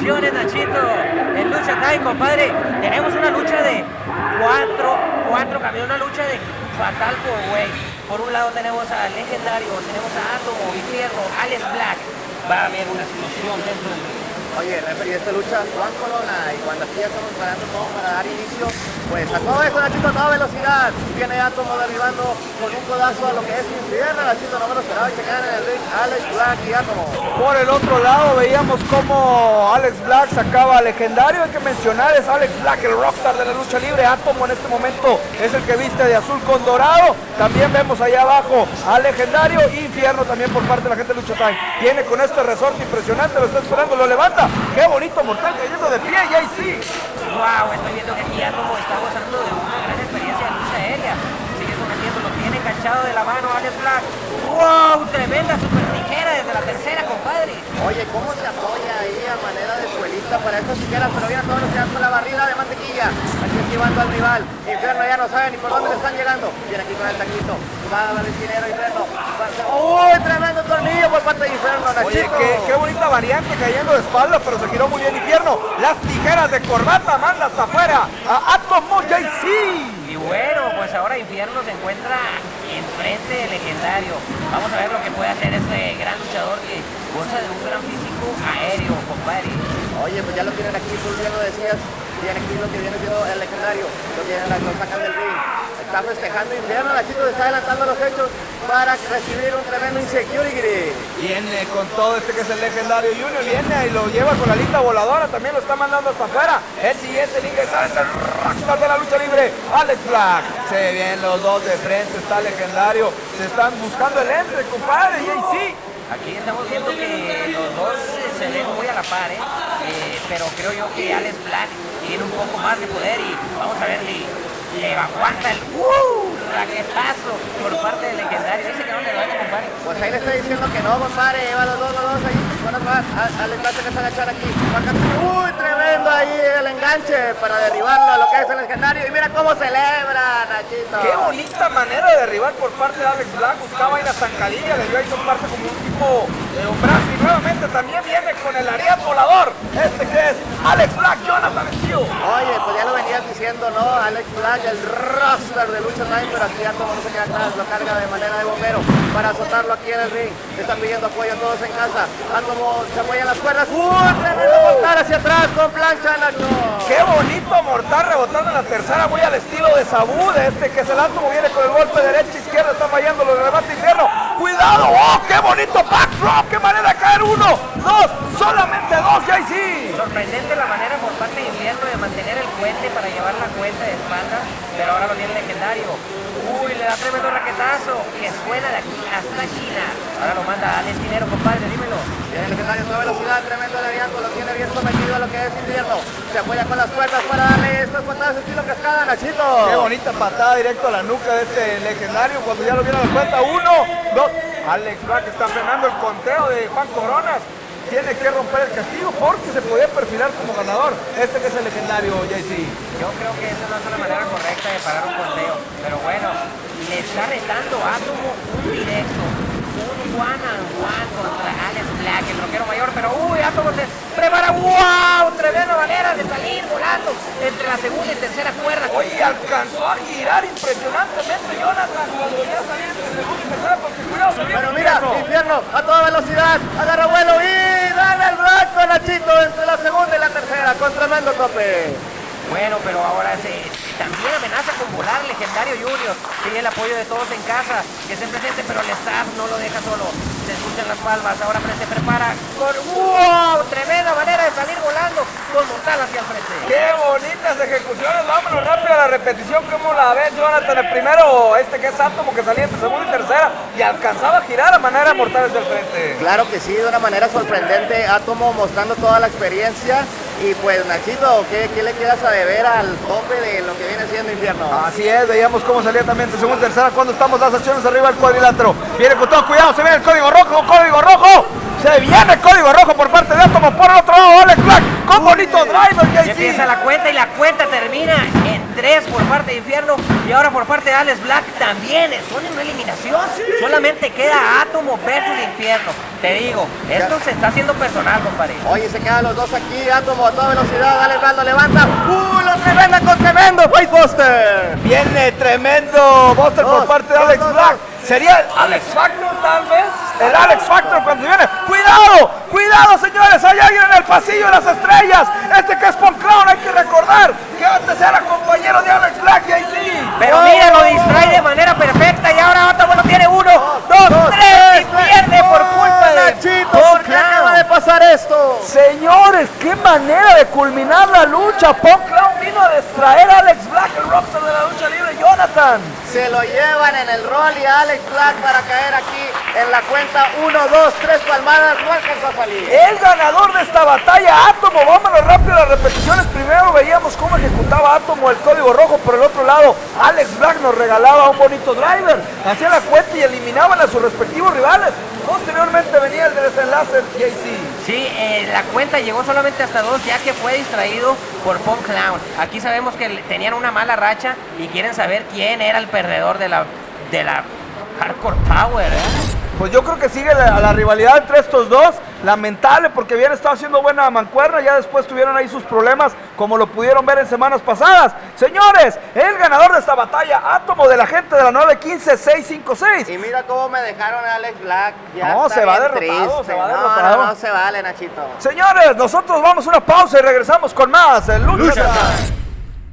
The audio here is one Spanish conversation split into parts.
emociones, Nachito. En Lucha Time, compadre, tenemos una lucha de cuatro camiones, una lucha de Fatal 4-Way. Por un lado tenemos a Legendario, tenemos a Átomo, Infierno, Alex Black. Va a haber una explosión dentro del ring. Oye, referee, esta lucha Juan Corona, y cuando aquí ya estamos parando todo para dar inicio, pues a todo esto, Nachito, a toda velocidad, viene Átomo derribando con un codazo a lo que es Infierno. Nachito no me lo esperaba que quedaran en el ring Alex Black y Átomo. Por el otro lado veíamos cómo Alex Black sacaba a Legendario. Hay que mencionar, es Alex Black, el rockstar de la lucha libre. Átomo en este momento es el que viste de azul con dorado. También vemos allá abajo a Legendario. Infierno también por parte de la gente de Lucha Time. Viene con este resorte impresionante, lo está esperando, lo levanta. ¡Qué bonito mortal cayendo de pie! ¡Y ahí sí! ¡Wow! Estoy viendo que aquí Átomo está gozando de una gran experiencia de lucha aérea. Sigue sometiendo, lo tiene enganchado de la mano Alex Black. ¡Wow! Tremenda super tijera desde la tercera, compadre. Oye, ¿cómo se apoya ahí a manera de suelita para estas tijeras? Pero viene todos los que dan con la barrida de mantequilla. Aquí esquivando al rival. Infierno ya no sabe ni por dónde le están llegando. Viene aquí con el taquito. Va a dar el dinero Infierno. ¡Uy! Tremendo tornillo por parte de Infierno, Nachito. Oye, qué bonita variante cayendo de espalda, pero se giró muy bien Infierno. Las tijeras de corbata manda hasta afuera a Átomo JC. Y bueno, pues ahora Infierno se encuentra enfrente de Legendario. Vamos a ver lo que puede hacer este gran luchador que goza de un gran físico aéreo, compadre. Oye, pues ya lo tienen aquí, tú bien lo decías. Viene aquí lo que viene siendo el Legendario. Lo sacan del ring. Está festejando Infierno, Nachito se está adelantando los hechos para recibir un tremendo insecurity. Viene con todo este que es el Legendario Junior, viene y lo lleva con la lista voladora, también lo está mandando hasta afuera. El siguiente ingresar es el rockstar de la lucha libre, Alex Black. Se ve bien los dos de frente, está Legendario, se están buscando el entre, compadre, y ahí sí. Aquí estamos viendo que los dos se ven muy a la par, pero creo yo que Alex Black tiene un poco más de poder y vamos a ver si le aguanta el raquetazo por parte del Legendario. Dice que no le vaya, compadre. Pues ahí le está diciendo que no, compadre. Lleva los dos ahí. Bueno, más. Alex Black se está agachando aquí. Uy, tremendo ahí el enganche para derribarlo a lo que es el Legendario. Y mira cómo celebra, Nachito. Qué bonita manera de derribar por parte de Alex Black. Buscaba ahí la zancadilla, le dio ahí un parte como un tipo de hombrazo. Y nuevamente también viene con el ariat volador. Este que es Alex Black, Jonathan Steele. Oye, pues ya lo venías diciendo, ¿no? Alex Black, el roster de Lucha Time, pero aquí ya como no se queda atrás, lo carga de manera de bombero para azotarlo aquí en el ring. Están pidiendo apoyo todos en casa. Átomo se apoya en las cuerdas. Tremendo mortal hacia atrás con plancha, Nacho. Qué bonito mortal rebotando en la tercera, muy al estilo de Sabu, de este que es el Átomo, viene con el golpe derecha, izquierda, está fallando, lo levanta Infierno. ¡Cuidado! ¡Oh, qué bonito backdrop! ¡Qué manera de caer! ¡Uno, dos! ¡Solamente dos! ¡Ya sí! Sorprendente la manera por parte de Infierno de mantener el puente para llevar la cuenta de espalda, pero ahora lo tiene Legendario. Uy, le da tremendo raquetazo que suena de aquí hasta China. Ahora lo manda al esquinero, compadre, dímelo. Tiene el Legendario a toda velocidad, tremendo de Bianco, lo tiene bien sometido a lo que es Infierno. Se apoya con las cuerdas para darle estas patadas estilo cascada, Nachito. Qué bonita patada directo a la nuca de este Legendario cuando ya lo vieron a la cuenta. Uno, dos. Alex Black está frenando el conteo de Juan Coronas. Tiene que romper el castigo porque se podía perfilar como ganador. Este que es el Legendario, JC. Yo creo que esa no es la manera correcta de parar un conteo. Pero bueno, le está retando Átomo un directo. Un one-on-one contra Alex Black, el rockero mayor. Pero uy, Átomo se prepara. ¡Wow! Tremenda manera de salir volando entre la segunda y tercera cuerda. Oye, alcanzó a girar impresionantemente Jonathan cuando ya salía entre segunda y tercera porque cuidado. Pero mira, Infierno a toda velocidad, agarra vuelo y dale el blanco, Nachito, entre la segunda y la tercera, con tremendo tope. Bueno, pero ahora también amenaza con volar Legendario Junior. Tiene el apoyo de todos en casa, que estén presentes, pero el staff no lo deja solo. Se escuchan las palmas, ahora se prepara con ¡wow! Tremenda manera de salir volando con mortal hacia el frente. ¡Qué bonitas ejecuciones! Vámonos rápido a la repetición. ¿Cómo la ves, Jonathan? El primero, este que es Átomo, que salía entre segunda y tercera y alcanzaba a girar a manera mortal desde el frente. Claro que sí, de una manera sorprendente, Átomo mostrando toda la experiencia. Y pues, Nachito, ¿qué le quedas a deber al tope de lo que viene siendo Infierno? Así es, veíamos cómo salía también entre segunda y tercera cuando estamos las acciones arriba del cuadrilátero. Viene con todo cuidado, se viene el código rojo, Se viene código rojo por parte de Átomo. Por el otro lado, Alex Black con bonito driver, Ya empieza la cuenta y la cuenta termina en 3 por parte de Infierno y ahora por parte de Alex Black también. Son en una eliminación. Solamente queda Átomo versus Infierno. Te digo, esto se está haciendo personal, compadre. Oye, se quedan los dos aquí, Átomo a toda velocidad, Alex Black lo levanta. Lo tremenda con tremendo Facebuster. Viene tremendo Buster por parte de Alex Black. ¿Sería el Alex Factor tal vez? El Alex Factor cuando viene. ¡Cuidado! ¡Cuidado, señores! Hay alguien en el pasillo de las estrellas. Este que es Punk Clown, hay que recordar que antes era compañero de Alex Black y ahí sí. Pero mira, lo distrae de manera perfecta y ahora Átomo lo tiene 1, 2, 3 y pierde por culpa de Nachito. ¿Por qué acaba de pasar esto? Señores, qué manera de culminar la lucha. Punk Clown vino a distraer a Alex Black, el rockstar de la lucha libre, Jonathan. Se lo llevan en el rol y Alex Black para caer aquí en la cuenta 1, 2, 3 palmadas, no alcanzó a salir. El ganador de esta batalla, Átomo. Vámonos rápido a las repeticiones. Primero veíamos cómo ejecutaba Átomo el código rojo. Por el otro lado, Alex Black nos regalaba un bonito driver. Hacía la cuenta y eliminaban a sus respectivos rivales. Posteriormente venía el desenlace JC. Sí, la cuenta llegó solamente hasta 2 ya que fue distraído por Punk Clown. Aquí sabemos que tenían una mala racha y quieren saber quién era el perdedor de la Hardcore Power, Pues yo creo que sigue la rivalidad entre estos dos. Lamentable porque habían estado haciendo buena mancuerna. Ya después tuvieron ahí sus problemas, como lo pudieron ver en semanas pasadas. Señores, el ganador de esta batalla, Átomo, de la gente de la 915-656. Y mira cómo me dejaron a Alex Black. Ya No, está se va bien derrotado, triste. se va No, derrotado. no se vale, Nachito. Señores, nosotros vamos a una pausa y regresamos con más en Lucha Time.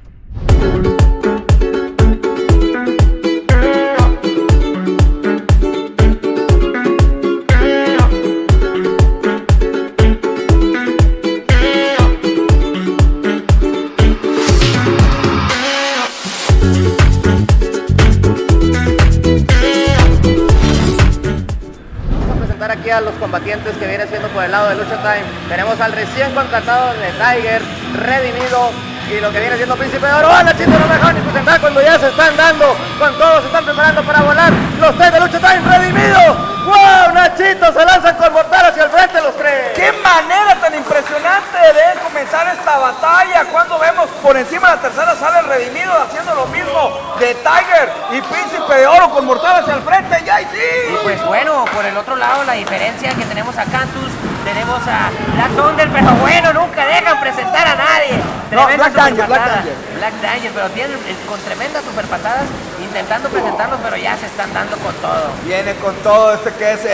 Aquí a los combatientes que viene siendo por el lado de Lucha Time. Tenemos al recién contratado de Tiger, redimido, y lo que viene siendo Príncipe de Oro. Nachito, no me dejaron ni presentar cuando ya se están dando con todo, se están preparando para volar los 3 de Lucha Time, redimidos. ¡Wow! Nachito, se lanzan con mortal hacia el frente los 3. ¡Qué manera tan impresionante de comenzar esta batalla! Cuando vemos por encima de la tercera sale el redimido haciendo lo mismo de Tiger y Príncipe de Oro con mortal hacia el frente. ¡Y ahí sí! Y pues bueno, por el otro lado la diferencia que tenemos a Cantus, tenemos a Black Thunder, pero bueno, nunca dejan presentar a nadie. Tremenda Black Danger, pero tienen con tremendas super patadas intentando presentarlos, pero ya se están dando con todo. Viene con todo este que es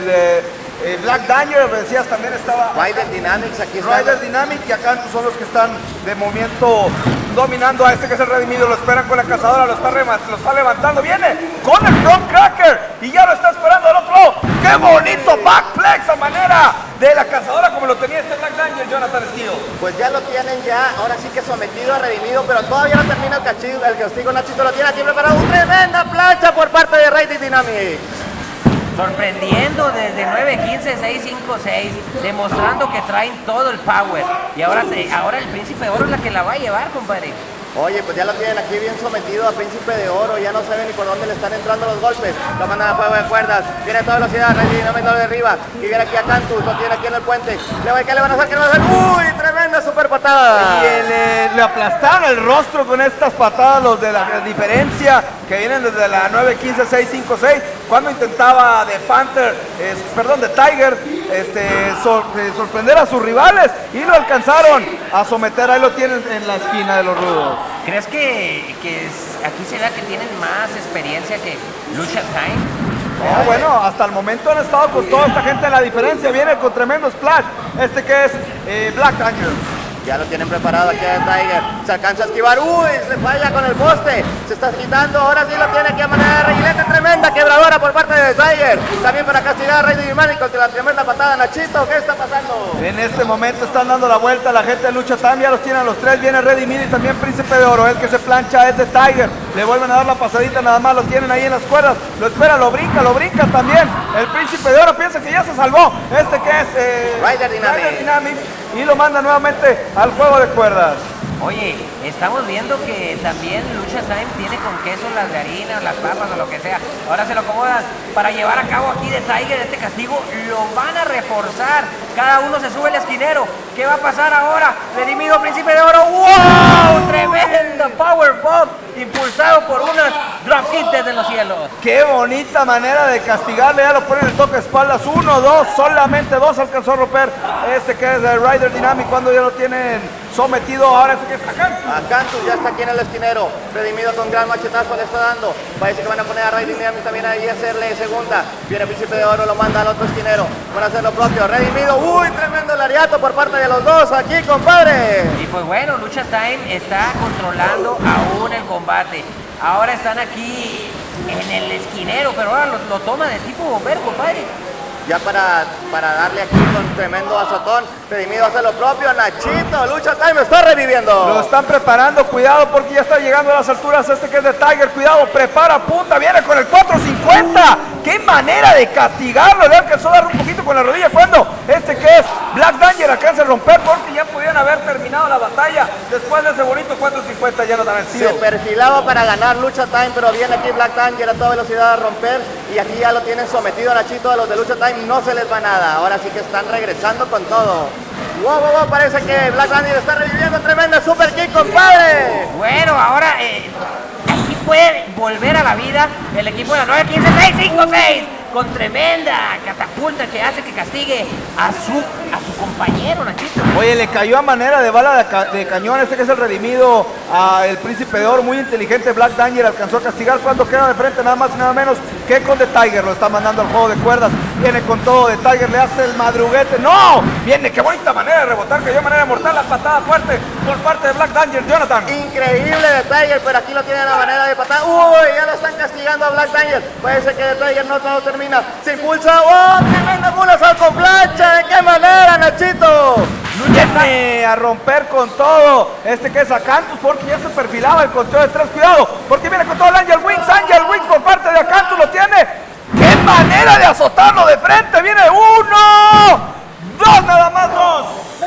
el Black Danger, decías, también estaba Rider Dynamics, aquí está. Rider Dynamics y acá son los que están de momento dominando a este que es el redimido. Lo esperan con la cazadora, lo está levantando, viene con el Front Cracker y ya lo está esperando al otro lado. ¡Qué bonito backflex a manera de la cazadora como lo tenía este Black Danger, Jonathan Steele! Pues ya lo tienen ya, ahora sí que sometido a redimido, pero todavía no termina el castigo. Nachito lo tiene aquí preparado. Una tremenda plancha por parte de Rider Dynamics. Sorprendiendo desde 9-15-6-5-6, demostrando que traen todo el power. Y ahora el Príncipe de Oro es la que la va a llevar, compadre. Oye, pues ya lo tienen aquí bien sometido a Príncipe de Oro, ya no saben ni por dónde le están entrando los golpes. Lo mandan a fuego de cuerdas, viene a toda velocidad, no me de arriba, y viene aquí a Cantus, lo tiene aquí en el puente. ¿Qué le van a hacer? ¿Qué le van a hacer? ¡Uy! Tremenda super patada. Y le aplastaron el rostro con estas patadas los de la diferencia que vienen desde la 9-15-6-5-6. Cuando intentaba de Tiger, sorprender a sus rivales y lo alcanzaron a someter. Ahí lo tienen en la esquina de los rudos. ¿Crees que aquí será que tienen más experiencia que Lucha Time? No, bueno, hasta el momento han estado con toda esta gente en la diferencia. Viene con tremendo splash. Este que es Black Danger. Ya lo tienen preparado aquí a Tiger. Se alcanza a esquivar. ¡Uy! Se falla con el poste. Se está quitando. Ahora sí lo tiene aquí a manera de reguilete. Tremenda quebradora por parte de Tiger. También para castigar a Rey Dynamics contra la tremenda patada. Nachito, ¿qué está pasando? En este momento están dando la vuelta. La gente de Lucha Time ya los tiene a los 3. Viene Redimido y también Príncipe de Oro. El que se plancha es de Tiger. Le vuelven a dar la pasadita. Nada más lo tienen ahí en las cuerdas. Lo espera, lo brinca también. El Príncipe de Oro piensa que ya se salvó. Este que es Rider Dynamics. Y lo manda nuevamente al juego de cuerdas. Oye, estamos viendo que también Lucha Time tiene con queso las de harina, las papas o lo que sea. Ahora se lo acomodan para llevar a cabo aquí de Tiger este castigo. Lo van a reforzar. Cada uno se sube el esquinero. ¿Qué va a pasar ahora? Redimido Príncipe de Oro. ¡Wow! Tremendo powerbomb impulsado por unas dropkick desde los cielos. Qué bonita manera de castigarle. Ya lo ponen en el toque de espaldas. 1, 2, solamente 2 alcanzó a romper. Este que es el Rider Dynamic cuando ya lo tienen sometido. Ahora este que es Acanthus. Acanthus ya está aquí en el esquinero. Redimido con gran machetazo le está dando. Parece que van a poner a Rider Dynamic también ahí a hacerle segunda. Viene Príncipe de Oro, lo manda al otro esquinero. Van a hacer lo propio. Redimido. Uy, tremendo lariato por parte de los dos aquí, compadre. Y pues bueno, Lucha Time está controlando aún el combate. Ahora están aquí en el esquinero, pero ahora lo toma de tipo bombero, compadre. Ya para darle aquí con tremendo azotón. Redimido hace lo propio. Nachito, Lucha Time está reviviendo. Lo están preparando, cuidado porque ya está llegando a las alturas este que es de Tiger, cuidado, prepara, punta, viene con el 450. ¡Qué manera de castigarlo! Le alcanzó a dar un poquito con la rodilla cuando este que es Black Danger alcanza a romper porque ya podían haber terminado la batalla después de ese bonito 450 ya no tan Se perfilaba para ganar Lucha Time, pero viene aquí Black Danger a toda velocidad a romper y aquí ya lo tienen sometido a Nachito. A los de Lucha Time no se les va nada. Ahora sí que están regresando con todo. Wow, parece que Black Danger está reviviendo. Tremenda super kick, compadre. Bueno, ahora aquí puede volver a la vida el equipo de la 9-15-6-5-6 con tremenda catapulta que hace que castigue a su compañero, Nachito. Oye, le cayó a manera de bala de cañón este que es el redimido a el Príncipe de Oro, muy inteligente. Black Danger alcanzó a castigar cuando queda de frente nada más y nada menos que con The Tiger. Lo está mandando al juego de cuerdas, viene con todo. The Tiger le hace el madruguete, ¡no! Viene, qué bonita manera de rebotar, cayó de manera mortal, la patada fuerte por parte de Black Danger, Jonathan. Increíble de Tiger, pero aquí lo tienen a manera de patada. ¡Uy! Ya lo están castigando a Black Danger. Parece que The Tiger no todo termina. Se impulsa. ¡Oh! ¡Tremenda mula con plancha! ¿De qué manera, Nachito? Viene a romper con todo este que es Acanthus porque ya se perfilaba el conteo de 3. Cuidado, porque viene con todo el Angel Wings por parte de Acanthus lo tiene. ¡Qué manera de azotarlo de frente! Viene 1, 2, nada más 2.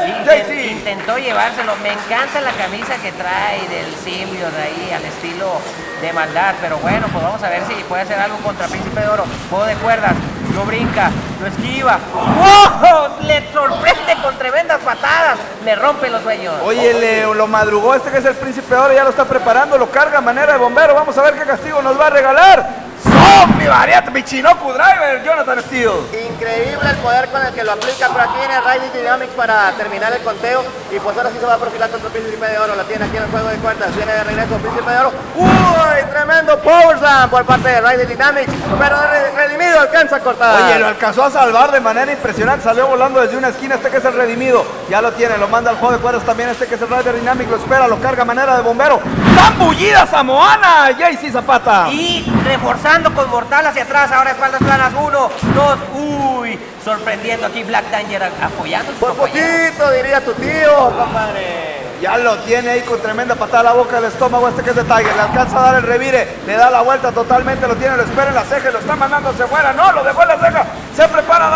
Intentó llevárselo. Me encanta la camisa que trae del symbiote ahí al estilo de maldad, pero bueno, pues vamos a ver si puede hacer algo contra Príncipe de Oro. Juego de cuerdas, lo brinca, lo esquiva. ¡Wow! Le sorprende con tremendas patadas, le rompe los sueños. Oye, lo madrugó este que es el Príncipe de Oro, ya lo está preparando, lo carga a manera de bombero. Vamos a ver qué castigo nos va a regalar. ¡Zombie variante! Michinoku Driver, Jonathan Steele. Increíble el poder con el que lo aplica, pero aquí viene Rider Dynamics para terminar el conteo y pues ahora sí se va a perfilar contra el Príncipe de Oro. La tiene aquí en el juego de cuerdas, viene de regreso el Príncipe de Oro. ¡Uy! Tremendo Power Slam por parte de Rider Dynamics, pero Redimido alcanza a cortar. Oye, lo alcanzó a salvar de manera impresionante, salió volando desde una esquina este que es el Redimido. Ya lo tiene, lo manda al juego de cuerdas también este que es el Rider Dynamics, lo espera, lo carga a manera de bombero. ¡Zambullida Samoana! JC Zapata. Y reforzando con mortal hacia atrás, ahora espaldas planas, 1, 2, uy, sorprendiendo aquí Black Danger apoyando a su Por compañero. poquito, diría tu tío, compadre. Ya lo tiene ahí con tremenda patada a la boca del estómago este que es de Tiger. Le alcanza a dar el revire, le da la vuelta totalmente, lo tiene, lo espera en la ceja, lo está mandando hacia afuera. No, lo dejó en la ceja. Se prepara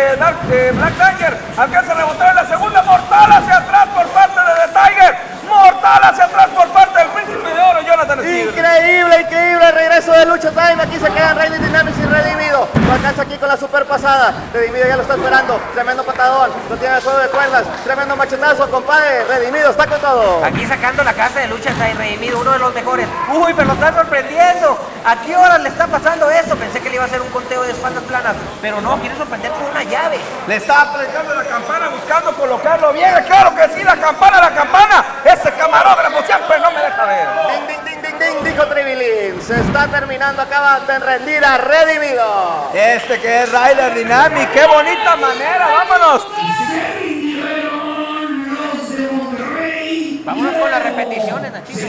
Black Danger. Alcanza a rebotar en la segunda. Mortal hacia atrás por parte de The Tiger. Mortal hacia atrás por parte del Príncipe de Oro, Jonathan Steele. Increíble el regreso de Lucha Time. Aquí se quedan Rider Dynamics y Redimido. Lo alcanza aquí con la super pasada. Redimido ya lo está esperando. Tremendo patadón. Lo tiene en el juego de cuerdas. Tremendo machetazo, compadre. Redimido está con todo. Aquí sacando la casa de Lucha Time, Redimido, uno de los mejores. Uy, pero lo está sorprendiendo. ¿A qué horas le está pasando esto? Pensé que le iba a hacer un conteo de espaldas planas, pero no, quiere sorprender con una llave. Le está aplicando la campana buscando colocarlo bien. Claro que sí, la campana. Ese camarógrafo siempre no me deja ver. Ding, dijo Tribilín. Se está terminando, acaba de rendir a Redimido. Este que es Rider Dynamic, qué bonita manera, vámonos. Vámonos con las repeticiones, Nachito.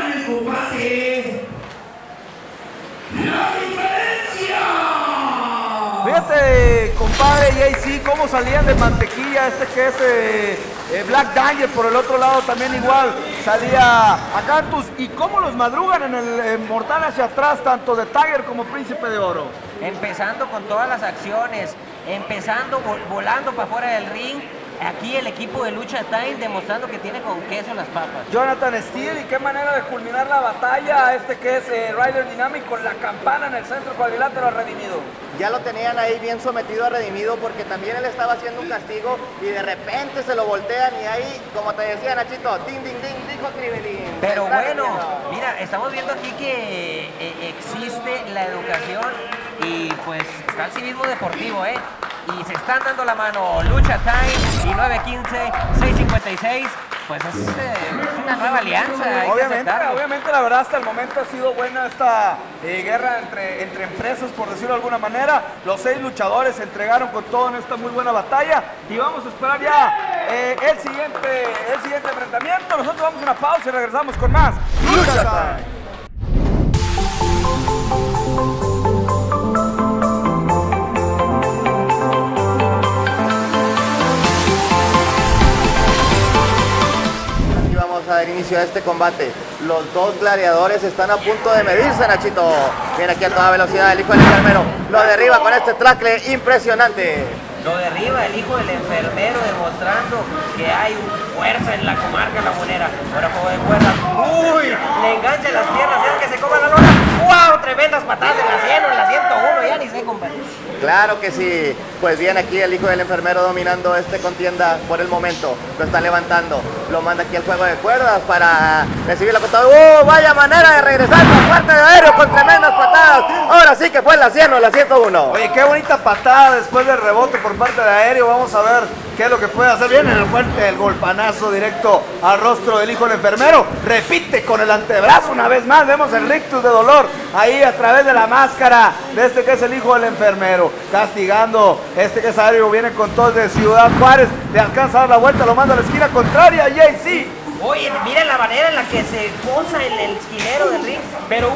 Fíjate, compadre JC, cómo salían de mantequilla este que es Black Danger. Por el otro lado también igual salía Acanthus. Y cómo los madrugan en el mortal hacia atrás, tanto de Tiger como Príncipe de Oro. Empezando con todas las acciones, empezando volando para fuera del ring aquí el equipo de Lucha Time demostrando que tiene con queso las papas. Jonathan Steele, y qué manera de culminar la batalla, este que es Rider Dynamic con la campana en el centro cuadrilátero redimido. Ya lo tenían ahí bien sometido a Redimido porque también él estaba haciendo un castigo y de repente se lo voltean y ahí, como te decía Nachito, ding, ding, ding, dijo Crivelín. Pero bueno, mira, estamos viendo aquí que existe la educación y pues está el civismo deportivo, ¿eh? Y se están dando la mano Lucha Time y 915-656. Pues es una nueva alianza. Obviamente, la verdad, hasta el momento ha sido buena esta guerra entre empresas, por decirlo de alguna manera. Los 6 luchadores se entregaron con todo en esta muy buena batalla. Y vamos a esperar ya el siguiente enfrentamiento. Nosotros vamos a una pausa y regresamos con más Lucha Time. A dar inicio a este combate. Los dos gladiadores están a punto de medirse, Nachito. Viene aquí a toda velocidad el hijo del enfermero. Lo derriba con este tackle impresionante. Lo derriba el hijo del enfermero, demostrando que hay fuerza en la comarca lagunera. Ahora juego de cuerda. ¡Uy! Le engancha las piernas, ya que se coma la lona. ¡Wow! Tremendas patadas en la 100 o en la 101, ya ni sé, compadre. Claro que sí. Pues viene aquí el hijo del enfermero dominando este contienda por el momento. Lo está levantando. Lo manda aquí al juego de cuerdas para recibir la patada. Vaya manera de regresar por parte de Aéreo con tremendas patadas. Ahora sí que fue la 100 o la 101. Oye, qué bonita patada después del rebote por parte de Aéreo. Vamos a ver qué es lo que puede hacer. Viene el fuerte, el golpanazo directo al rostro del hijo del enfermero. Repite con el antebrazo una vez más. Vemos el rictus de dolor ahí a través de la máscara de este que es el hijo del enfermero. Castigando este que es Aéreo. Viene con todo de Ciudad Juárez. Le alcanza a dar la vuelta, lo manda a la esquina contraria. JC. Oye, miren la manera en la que se posa el esquinero del ring. Pero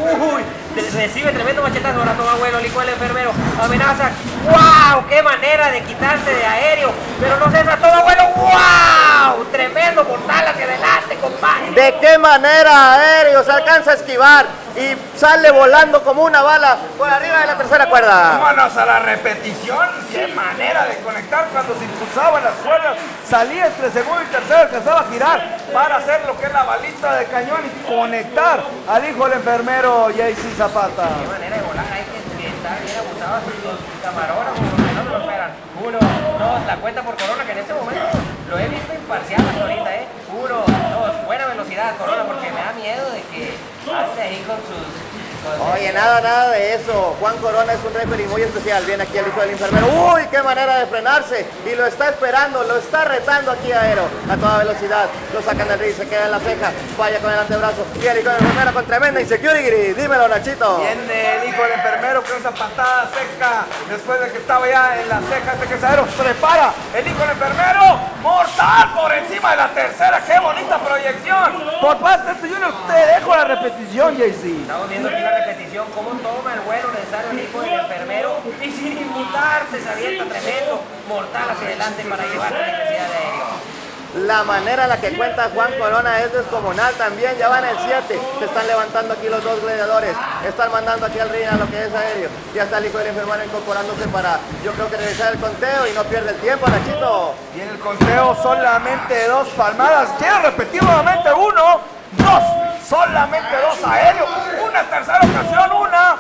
recibe tremendo machetazo. Ahora toma vuelo el hijo del enfermero. Amenaza. ¡Wow! ¡Qué manera de quitarse de Aéreo! Pero no cesa, toma vuelo. ¡Wow! Tremendo mortal hacia adelante, compadre. ¿De qué manera Aéreo se alcanza a esquivar y sale volando como una bala por arriba de la tercera cuerda? Vámonos a la repetición. Qué manera de conectar cuando se impulsaban las cuerdas. Salía entre segundo y tercero, alcanzaba a girar para hacer lo que es la balita de cañón y conectar al hijo del enfermero JC Zapata. Qué manera de volar, hay que estar bien abusados los camarógrafos porque no se lo esperan. 1, 2, la cuenta por Corona, que en este momento lo he visto imparcial hasta ahorita, 1, 2, buena velocidad Corona, porque me da miedo de que ande ahí con sus... Oye, nada de eso. Juan Corona es un referee muy especial. Viene aquí el hijo del enfermero. ¡Uy, qué manera de frenarse! Y lo está esperando, lo está retando aquí a Aero a toda velocidad. Lo sacan del ring, se queda en la ceja. Falla con el antebrazo. Y el hijo del enfermero con tremenda insecurity. Dímelo, Nachito. Viene el hijo del enfermero con esa patada seca. Después de que estaba ya en la ceja este que es Aero. Prepara el hijo del enfermero. Mortal por encima de la tercera. ¡Qué bonita proyección! Por parte de este Junior, te dejo la repetición, JC. Estamos viendo aquí la repetición, cómo toma el vuelo necesario el hijo del enfermero y sin inmutarse se avienta tremendo mortal hacia adelante para llevar la necesidad de Aéreo. La manera en la que cuenta Juan Corona es descomunal también. Ya van el 7. Se están levantando aquí los dos gladiadores. Están mandando aquí al ring a lo que es Aéreo. Ya está el hijo del enfermero incorporándose para, yo creo que regresar el conteo y no pierde el tiempo, Nachito. Y en el conteo solamente 2 palmadas. Quiero repetir nuevamente. 1, 2. Solamente 2 Aéreo. Una tercera ocasión,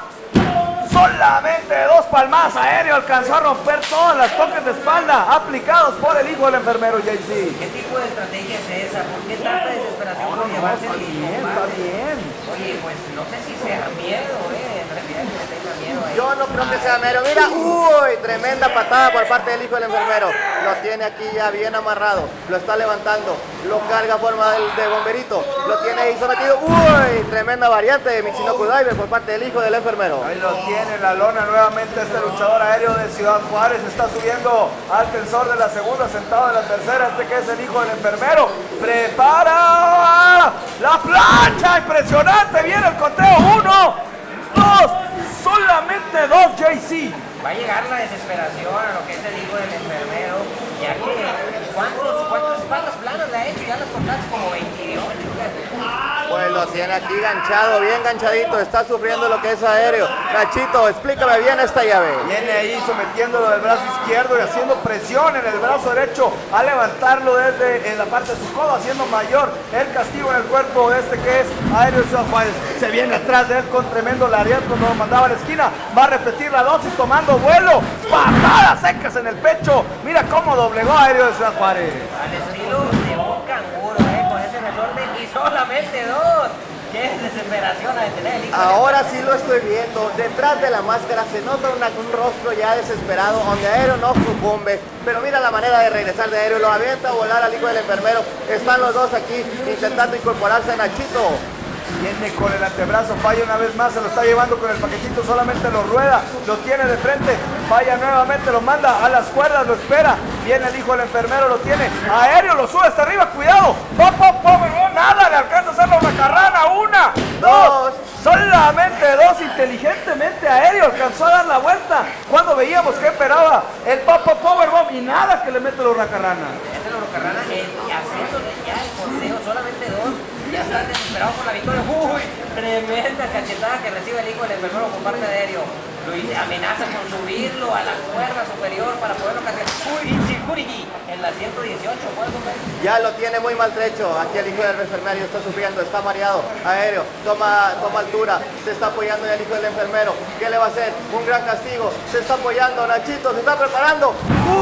solamente 2 palmadas. Aéreo alcanzó a romper todas las toques de espalda aplicados por el hijo del enfermero JC. ¿Qué tipo de estrategia es esa? ¿Por qué tanta desesperación por llevarse el Está bien. Oye, pues no sé si sea miedo, en realidad que le tenga miedo ahí. Yo no creo que sea mero. Mira, uy, tremenda patada por parte del hijo del enfermero. Lo tiene aquí ya bien amarrado. Lo está levantando. Lo carga a forma de bomberito. Lo tiene ahí sometido. Uy, tremenda variante de Michinoku Diver por parte del hijo del enfermero. Ahí lo tiene en la lona nuevamente este luchador Aéreo de Ciudad Juárez. Está subiendo al tensor de la segunda, sentado en la tercera. Este que es el hijo del enfermero. Prepara la plancha. Impresionante. Viene el conteo. 1, 2. Solamente 2 JC. Va a llegar la desesperación a lo que es el hijo del enfermero, ya que ¿cuántas espaldas planas le ha hecho? Ya las contaste como 28. Pues lo tiene aquí ganchado, bien ganchadito, está sufriendo lo que es aéreo. Nachito, explícame bien esta llave. Viene ahí sometiéndolo del brazo izquierdo y haciendo presión en el brazo derecho a levantarlo desde la parte de su codo, haciendo mayor el castigo en el cuerpo de este que es Aéreo Ciudad Juárez. Se viene atrás de él con tremendo lariat cuando lo mandaba a la esquina. Va a repetir la dosis tomando vuelo. Patadas secas en el pecho. Mira cómo doblegó a Aéreo de Ciudad Juárez. Al estilo de un canguro, con ese desorden y solamente dos. ¡Qué desesperación a detener el hijo! Ahora sí lo estoy viendo. Detrás de la máscara se nota un rostro ya desesperado, donde Aéreo no sucumbe. Pero mira la manera de regresar de Aéreo. Lo avienta a volar al hijo del enfermero. Están los dos aquí intentando incorporarse a Nachito. Viene con el antebrazo, falla una vez más, se lo está llevando con el paquetito, solamente lo rueda, lo tiene de frente, falla nuevamente, lo manda a las cuerdas, lo espera, viene el hijo del enfermero, lo tiene, Aéreo lo sube hasta arriba, cuidado, no, nada, le alcanza a hacer la hurracarrana, una, dos, solamente dos, inteligentemente Aéreo alcanzó a dar la vuelta, cuando veíamos que esperaba el Powerbomb y nada que le mete la hurracarrana. Mete la hurracarrana y haciéndole ya el conteo, solamente dos. Ya están desesperados por la victoria. ¡Uy! Tremenda cachetada que recibe el hijo del enfermero por parte de Aéreo. Lo amenaza con subirlo a la cuerda superior para poderlo castigar. ¡Uy! Chicurigi en la 118. Ya lo tiene muy maltrecho. Aquí el hijo del enfermero está sufriendo, está mareado. Aéreo toma altura. Se está apoyando ya el hijo del enfermero. ¿Qué le va a hacer? Un gran castigo. Se está apoyando. Nachito se está preparando.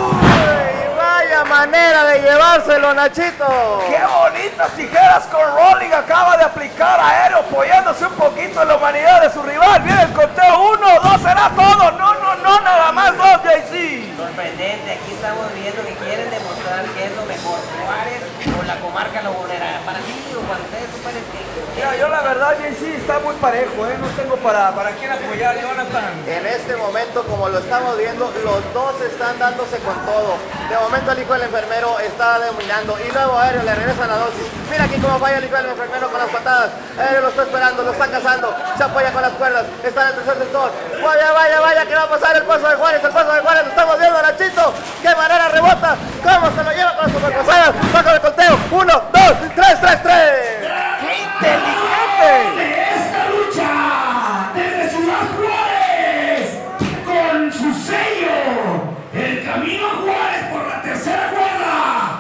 ¡Uy! Vaya manera de llevárselo, Nachito. ¡Qué bonitas tijeras con Rolling acaba de aplicar Aéreo, apoyándose un poquito en la humanidad de su rival! Viene el conteo, 1, 2, será todo. No, nada más dos, JC. Sorprendente, aquí estamos viendo que quieren demostrar que es lo mejor. Juárez o la comarca lagunera. Para ti o para ustedes, Mira, yo la verdad, JC, está muy parejo, no tengo para quién apoyar, Jonathan. En este momento, como lo estamos viendo, los dos están dándose con todo. De momento el hijo del enfermero está dominando y luego Aéreo le regresa la dosis. Mira aquí cómo falla el hijo del enfermero con las patadas. Aéreo lo está esperando, lo está cazando, se apoya con las cuerdas, está en el tercer sector. Vaya, que va a pasar el paso de Juárez, lo estamos viendo, Nachito. Qué manera rebota, cómo se lo lleva con las superpasadas. Va con el conteo, 1, 2, 3, 3, 3. ¡Qué inteligente! Esta lucha desde Ciudad Juárez con su sello, el camino a Juárez por la tercera cuerda,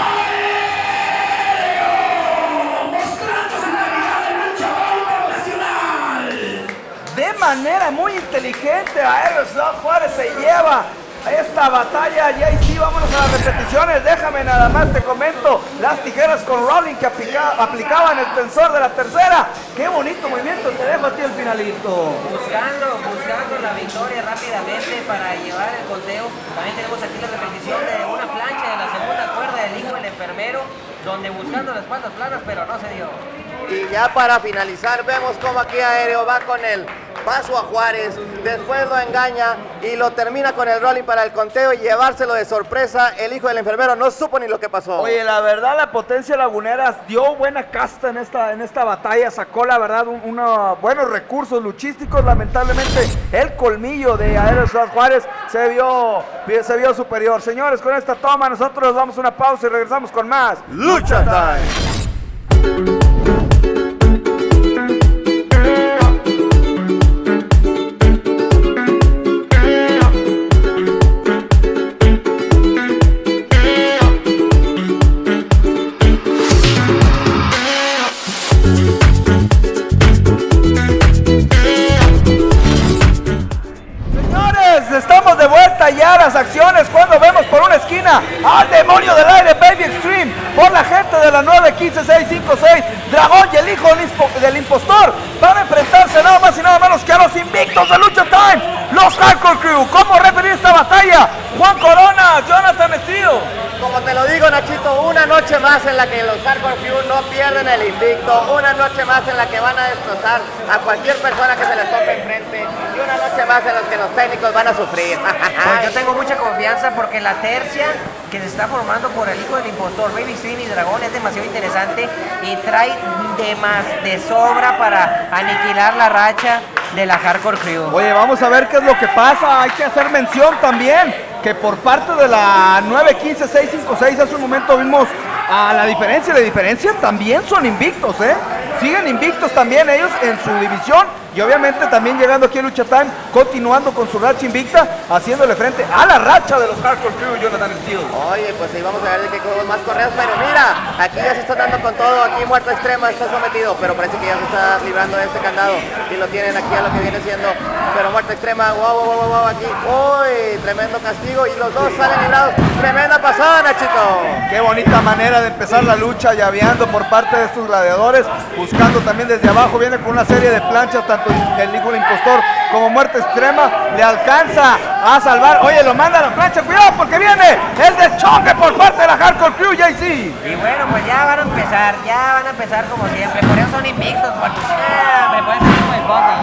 Aéreo, mostrando su calidad de luchador internacional. De manera muy inteligente, Aéreo Ciudad Juárez se lleva esta batalla. Y ahí sí, vámonos a las repeticiones. Déjame nada más te comento las tijeras con Rolling que aplicaban el tensor de la tercera. Qué bonito movimiento, te dejo a ti el finalito. Buscando la victoria rápidamente para llevar el conteo. También tenemos aquí la repetición de una plancha de la segunda cuerda del hijo del enfermero, donde buscando las espaldas planas, pero no se dio. Y ya para finalizar, vemos cómo aquí Aéreo va con el paso a Juárez, después lo engaña y lo termina con el Rolling para el conteo y llevárselo de sorpresa. El hijo del enfermero no supo ni lo que pasó. Oye, la verdad la Potencia Lagunera dio buena casta en esta batalla, sacó la verdad unos buenos recursos luchísticos. Lamentablemente el colmillo de Aéreo Ciudad Juárez se vio superior. Señores, con esta toma nosotros damos una pausa y regresamos con más Lucha Time. Estamos de vuelta ya a las acciones cuando vemos por una esquina al demonio del aire Baby Extreme por la gente de la 9-15-6-5-6. Dragón y el hijo del impostor van a enfrentarse nada más y nada menos que a los invictos de Lucha Time, los Hardcore Crew. ¿Cómo referir esta batalla? Juan Corona, Jonathan Estilo. Como te lo digo, Nachito, una noche más en la que los Hardcore Crew no pierden el invicto, una noche más en la que van a destrozar a cualquier persona que se les tope enfrente y una noche más en la que los técnicos van a sufrir. Pues yo tengo mucha confianza porque la tercia que se está formando por el hijo del impostor, Baby Extreme y Dragón, es demasiado interesante y trae de sobra para aniquilar la racha de la Hardcore Crew. Oye, vamos a ver qué es lo que pasa. Hay que hacer mención también que por parte de la 9-15-6-5-6 hace un momento vimos a la diferencia también son invictos, siguen invictos también ellos en su división y obviamente también llegando aquí a Lucha Time, continuando con su racha invicta, haciéndole frente a la racha de los Hardcore Crew y Jonathan Steel. Oye, pues ahí vamos a ver de qué juegos más correos, pero mira, aquí ya se está dando con todo, aquí Muerte Extrema está sometido, pero parece que ya se está librando de este candado y lo tienen aquí a lo que viene siendo, pero Muerte Extrema, wow, aquí, uy, tremendo castigo y los dos salen librados, tremenda pasada, Nachito. Qué bonita manera de empezar la lucha, llaveando por parte de estos gladiadores, buscando también desde abajo, viene con una serie de planchas, tanto el Lígula Impostor como Muerte Extrema, le alcanza a salvar, oye, lo manda a la plancha, cuidado porque viene el deschoque por parte de la Hardcore Crew, JC. Y bueno, pues ya van a empezar como siempre, por eso son invictos, porque me pueden ser como el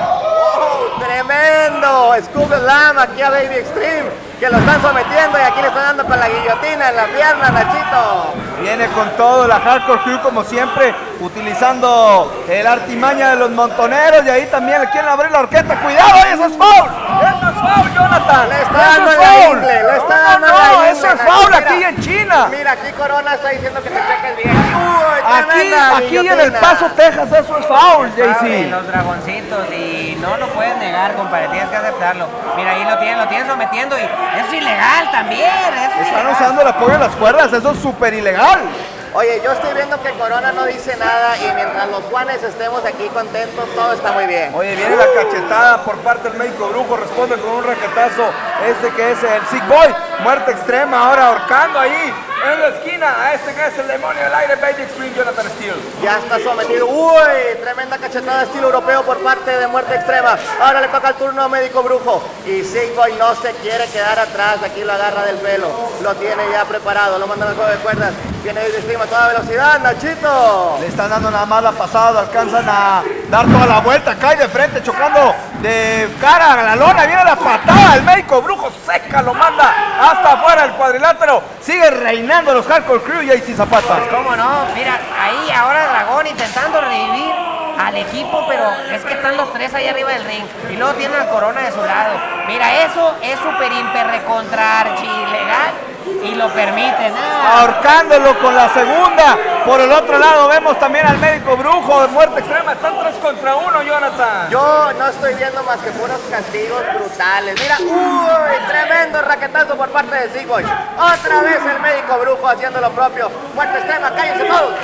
bote. Tremendo, Scoop Slam aquí a Baby Extreme, que lo están sometiendo y aquí le están dando con la guillotina en la pierna, Nachito. Viene con todo la Hardcore Crew como siempre, utilizando el artimaña de los montoneros y ahí también le quieren abrir la horqueta. ¡Cuidado! ¡Eso es foul! ¡Eso es foul, Jonathan! Le está dando la ingle, le está dando la ingle. ¡Eso es foul aquí en China! Mira, aquí Corona está diciendo que te cheques bien. Uy, aquí en El Paso, Texas, eso es foul, JC. Los dragoncitos y no lo puedes negar, compadre, tienes que aceptarlo. Mira, ahí lo tienen sometiendo y eso es ilegal también. Están usando el apoyo de las cuerdas, eso es súper ilegal. Oye, yo estoy viendo que Corona no dice nada y mientras los Juanes estemos aquí contentos, todo está muy bien. Oye, viene la cachetada por parte del médico brujo, responde con un raquetazo, que es el Sick Boy, Muerte Extrema, ahora ahorcando ahí en la esquina a que es el demonio del aire, Baby Extreme, Jonathan Steel. Ya está sometido, uy, tremenda cachetada estilo europeo por parte de Muerte Extrema. Ahora le toca el turno a médico brujo y Sick Boy no se quiere quedar atrás, aquí lo agarra del pelo, lo tiene ya preparado, lo manda al juego de cuerdas, viene Baby Extreme a toda velocidad, Nachito. Le están dando nada más la pasada, alcanzan a dar toda la vuelta, cae de frente, chocando de cara a la lona, viene la patada, el médico brujo seca, lo manda hasta afuera del cuadrilátero, sigue reinando los Hardcore Crew y JC Zapata. Pues cómo no, mira, ahí ahora Dragón intentando revivir al equipo, pero es que están los tres ahí arriba del ring y luego tienen a Corona de su lado. Mira, eso es super hiper recontra archi ilegal y lo permiten. Ahorcándolo con la segunda. Por el otro lado vemos también al médico brujo de Muerte Extrema. Están 3 contra 1, Jonathan. Yo no estoy viendo más que puros castigos brutales. Mira, uy, tremendo raquetazo por parte de Sick Boy. Otra vez el médico brujo haciendo lo propio. Muerte Extrema, cállense todos.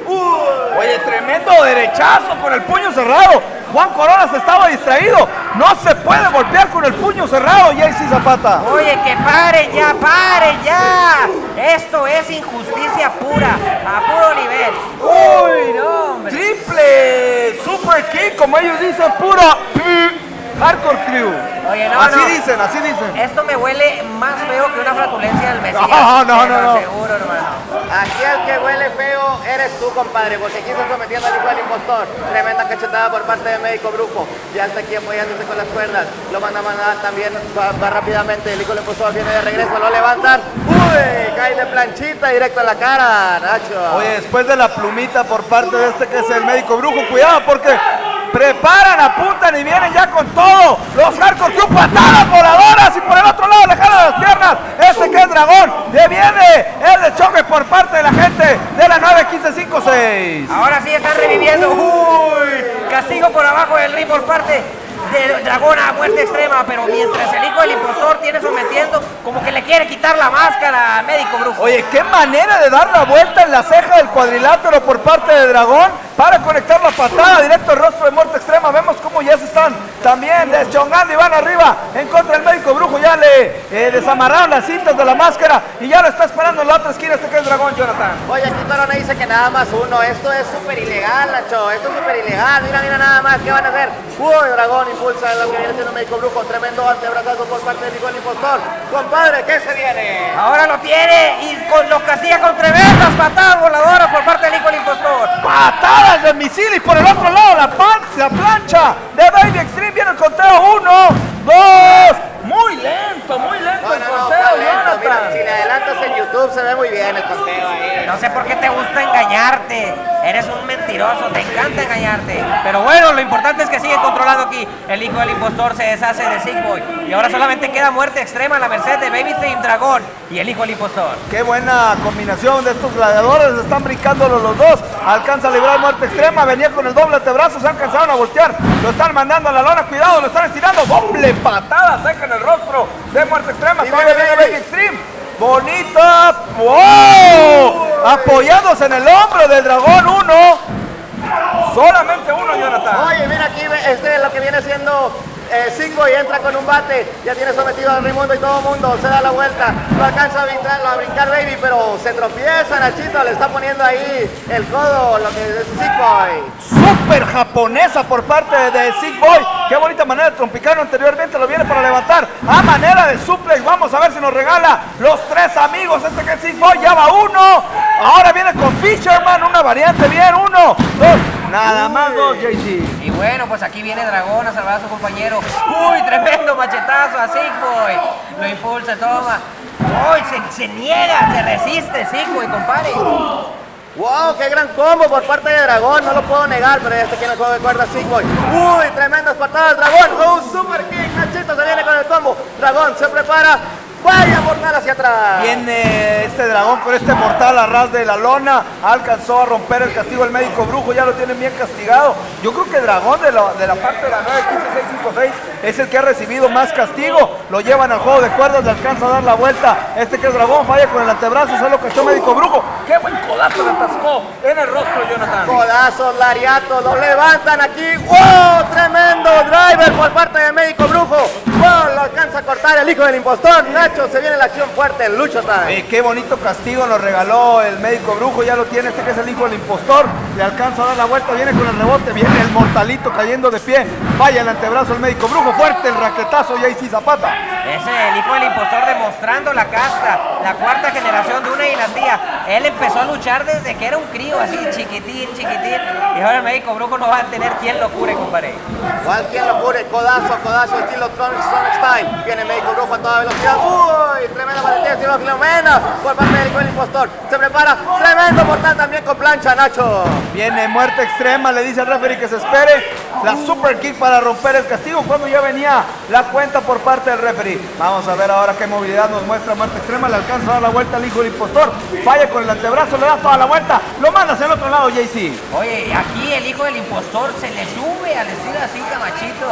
Oye, tremendo derechazo con el puño cerrado. Juan Corona se estaba distraído. No se puede golpear con el puño cerrado, JC Zapata. Oye, que pare ya, pare ya. Esto es injusticia pura, a puro nivel. Uy, no, hombre. Triple super kick, como ellos dicen, puro Hardcore Crew. Oye, así dicen, así dicen. Esto me huele más feo que una flatulencia del Mesías. No. Seguro, hermano. Aquí el que huele feo eres tú, compadre, porque aquí está sometiendo al hijo del impostor. Tremenda cachetada por parte del médico brujo. Ya está aquí apoyándose con las cuerdas. Lo manda a mandar también, va rápidamente. El hijo del impostor viene de regreso, lo levantan. Uy, cae de planchita directo a la cara, Nacho. Oye, después de la plumita por parte de que es el médico brujo, cuidado porque preparan, apuntan y vienen ya con todo. Los Hardcore Crew, patadas voladoras y por el otro lado le jalan las piernas. Que es Dragón, le viene el de choque por parte de la gente de la 91556. Ahora sí están reviviendo. Uy, castigo por abajo del ring por parte de Dragón a Muerte Extrema, pero mientras el hijo del impostor tiene sometiendo, como que le quiere quitar la máscara al médico brujo. Oye, qué manera de dar la vuelta en la ceja del cuadrilátero por parte de Dragón para conectar la patada directo al rostro de Muerte Extrema. Vemos cómo ya se están también deschongando y van arriba en contra del médico brujo. Ya le desamarraron las cintas de la máscara y ya lo está esperando en la otra esquina que es Dragón, Jonathan. Oye, aquí Corona dice que nada más uno. Esto es súper ilegal, Nacho. Esto es súper ilegal. Mira nada más. ¿Qué van a hacer? Uy, Dragón impulsa lo que viene siendo médico brujo. Tremendo antebrazazo por parte del hijo del impostor. Compadre, ¿qué se viene? Ahora lo tiene y los castiga con tremendas patadas voladoras por parte del hijo del impostor. Patadas de misil y por el otro lado la plancha de Baby Extreme. Viene el conteo. 1, 2. Muy lento el conteo, Jonathan. Mira, si le adelantas en YouTube se ve muy bien el conteo ahí. No sé por qué te gusta engañarte. Eres un mentiroso, te encanta engañarte. Pero bueno, lo importante es que sigue controlado aquí. El hijo del impostor se deshace de Sick Boy. Y ahora solamente queda muerte extrema a la merced de Babyface, Dragón y el hijo del impostor. Qué buena combinación de estos gladiadores. Están brincándolo los dos. Alcanza a librar muerte extrema. Venía con el doble antebrazo. Se alcanzaron a voltear. Lo están mandando a la lona. Cuidado, lo están estirando. Doble patada seca en el rostro de muerte extrema. Y Todavía viene viene Baby. Baby Extreme. Bonita. ¡Wow! Apoyándose en el hombro del dragón. Uno. Solamente uno, Jonathan. Oye, mira aquí, este es lo que viene siendo Sick Boy, entra con un bate, ya tiene sometido al Raimundo y todo el mundo, se da la vuelta, lo alcanza a brincar Baby, pero se tropieza Nachito, le está poniendo ahí el codo, lo que es Sick Boy. Súper japonesa por parte de Sick Boy. Qué bonita manera de trompicarlo. Anteriormente lo viene para levantar a manera de suplex. Vamos a ver si nos regala los tres amigos. Este que es Sick Boy, ya va uno. Ahora viene con Fisherman, una variante. Bien, uno, dos, nada más dos, JC. Y bueno, pues aquí viene Dragón a salvar a su compañero. Uy, tremendo machetazo a Sick Boy. Lo impulsa, toma. Uy, se niega, se resiste Sick Boy, compadre. ¡Wow! ¡Qué gran combo por parte de Dragón! No lo puedo negar, pero ya está aquí en el juego de cuerdas Sick Boy. ¡Uy! Tremendas patadas, Dragón. ¡Oh, super kick! Nachito se viene con el combo. Dragón se prepara. ¡Vaya mortal hacia atrás! Viene este dragón con este mortal a ras de la lona. Alcanzó a romper el castigo el médico brujo. Ya lo tienen bien castigado. Yo creo que dragón de la parte de la 9-15-6-5-6 es el que ha recibido más castigo. Lo llevan al juego de cuerdas. Le alcanza a dar la vuelta. Este que es dragón falla con el antebrazo. Se lo cachó médico brujo. ¡Qué buen codazo le atascó en el rostro, Jonathan! Codazos, lariatos, lo levantan aquí. ¡Wow! Tremendo driver por parte de médico brujo. ¡Wow! Lo alcanza a cortar el hijo del impostor. Nacho, se viene la acción fuerte, el Lucho Time. Qué bonito castigo nos regaló el médico brujo. Ya lo tiene este que es el hijo del impostor. Le alcanza a dar la vuelta, viene con el rebote, viene el mortalito cayendo de pie. Falla el antebrazo el médico brujo. Fuerte el raquetazo, JC Zapata. Es el hijo del impostor demostrando la casta, la cuarta generación de una dinastía. Él empezó a luchar desde que era un crío, así chiquitín. Y ahora el médico brujo no va a tener quien lo cure, compadre. ¿Cuál quien lo cure? Codazo, estilo Trunks Time. Viene el médico brujo a toda velocidad. ¡Uy! Tremenda valentía, estilo Filomena por parte del hijo del impostor. Se prepara, tremendo mortal también con plancha, Nacho. Viene muerte extrema, le dice al referee que se espere. La super kick para romper el castigo cuando ya venía la cuenta por parte del referee. Vamos a ver ahora qué movilidad nos muestra muerte extrema. Le alcanza a dar la vuelta al hijo del impostor. Falla con el antebrazo, le da toda la vuelta. Lo manda hacia el otro lado, JC. Oye, aquí el hijo del impostor se le sube al estilo así, camachito,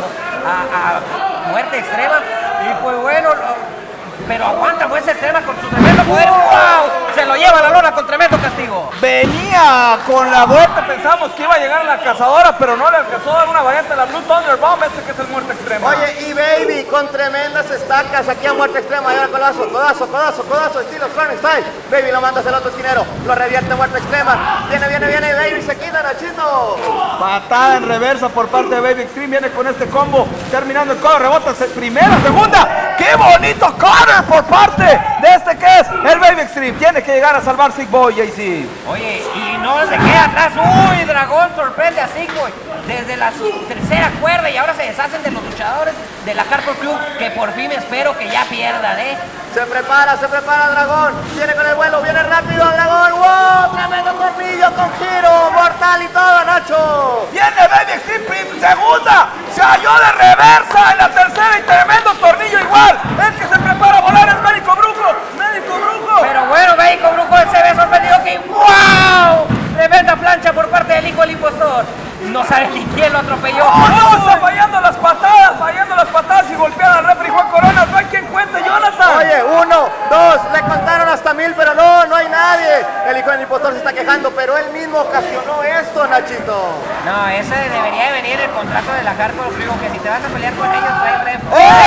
a muerte extrema. Y pues bueno, pero aguanta muerte extrema con su tremendo poder. ¡Wow! Se lo lleva a la lona con tremendo castigo. Venía con la vuelta, pensamos que iba a llegar a la cazadora, pero no le alcanzó a dar una variante de la Blue Thunder Bomb, este que es el muerte extrema. Oye, y Baby con tremendas estacas aquí a muerte extrema. Y ahora codazo, estilo Strong Style. Baby lo manda hacia el otro esquinero, lo revierte muerte extrema. Viene, Baby se quita, Nachito. Patada en reversa por parte de Baby Extreme. Viene con este combo, terminando el codo, rebota primera, segunda. ¡Qué bonito corner por parte de este que es el Baby Extreme! Tiene que llegar a salvar Sick Boy, JC. Oye, y no se queda atrás. ¡Uy! Dragón sorprende a Sick Boy desde la tercera cuerda y ahora se deshacen de los luchadores de la Hardcore Club, que por fin espero que ya pierdan, ¿eh? Se prepara Dragón. Viene con el vuelo, viene rápido Dragón. ¡Wow! Tremendo tornillo con giro, mortal y todo, Nacho. Viene Baby Extreme, segunda. Se halló de reversa en la tercera y tremendo tornillo igual. El que se prepara a volar es Médico Brujo. Pero bueno, médico brujo se ve sorprendido que ¡wow! Tremenda plancha por parte del hijo del impostor. No sabe ni quién lo atropelló. ¡Oh, no! Está fallando las patadas y golpean al referee Juan Corona. No hay quien cuente, Jonathan. Oye, 1, 2, le contaron hasta 1000, pero no hay nadie. El hijo del impostor se está quejando, pero él mismo ocasionó esto, Nachito. No, ese debería de venir el contrato de la Hardcore Club, que si te vas a pelear con ellos, trae ref.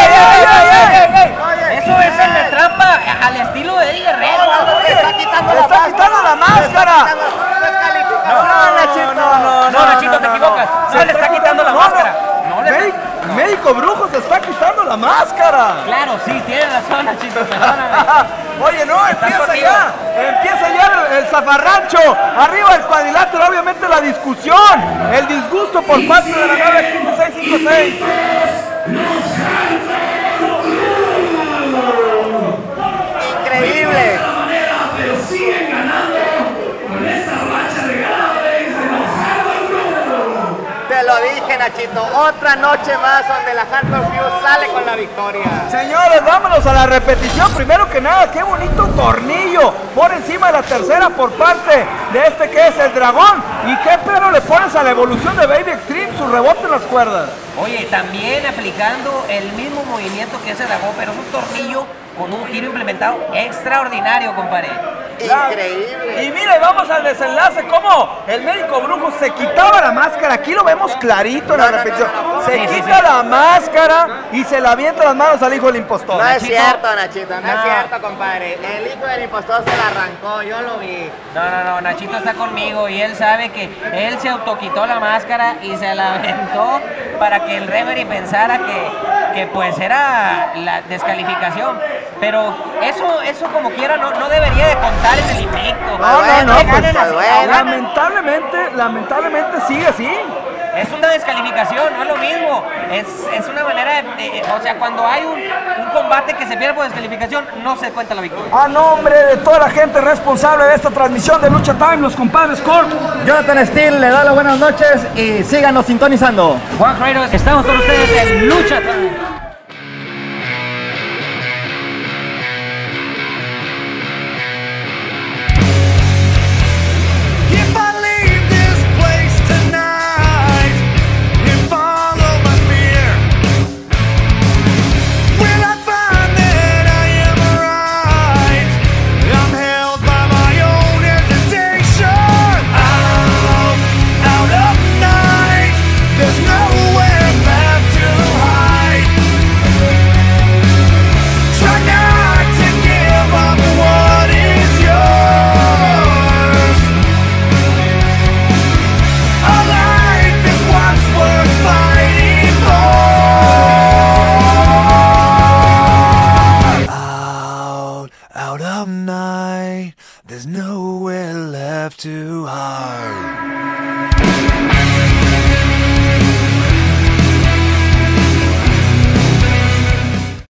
¡Ey! Oye, Eso es el de trampa al estilo de Eddie Guerrero. Le está quitando Le está quitando la máscara. No, Nachito, te equivocas. No le está quitando la máscara. No le está... Médico Brujo se está quitando la máscara. Claro, sí, tienes razón, Nachito, perdóname. Oye, no, empieza contigo. ya el zafarrancho. Arriba el cuadrilátero, obviamente la discusión, el disgusto por parte de la 9-15-6-5-6. Increíble. dije, Nachito, otra noche más donde la Hardcore Fuse sale con la victoria. Señores, vámonos a la repetición. Primero que nada, qué bonito tornillo por encima de la tercera por parte de este que es el dragón. ¿Y qué pero le pones a la evolución de Baby Extreme? Su rebote en las cuerdas. Oye, también aplicando el mismo movimiento que ese dragón, pero es un tornillo con un giro implementado extraordinario, compadre. Increíble. Y mire, vamos al desenlace, como el médico brujo se quitaba la máscara. Aquí lo vemos clarito en la repetición. Se quita la máscara y se la avienta las manos al hijo del impostor. No es cierto, Nachito, no es cierto, compadre. El hijo del impostor se la arrancó, yo lo vi. No, Nachito está conmigo y él sabe que él se autoquitó la máscara y se la aventó para que el referee pensara que pues era la descalificación. Pero eso como quiera no debería de contar en el invicto. Lamentablemente sigue así. Es una descalificación, no es lo mismo. Es una manera de, o sea, cuando hay un combate que se pierde por descalificación, no se cuenta la victoria. A nombre de toda la gente responsable de esta transmisión de Lucha Time, los compadres Corp, Jonathan Steele le da las buenas noches y síganos sintonizando. Juan Raiders, estamos con ustedes en Lucha Time. Out of night, there's nowhere left to hide.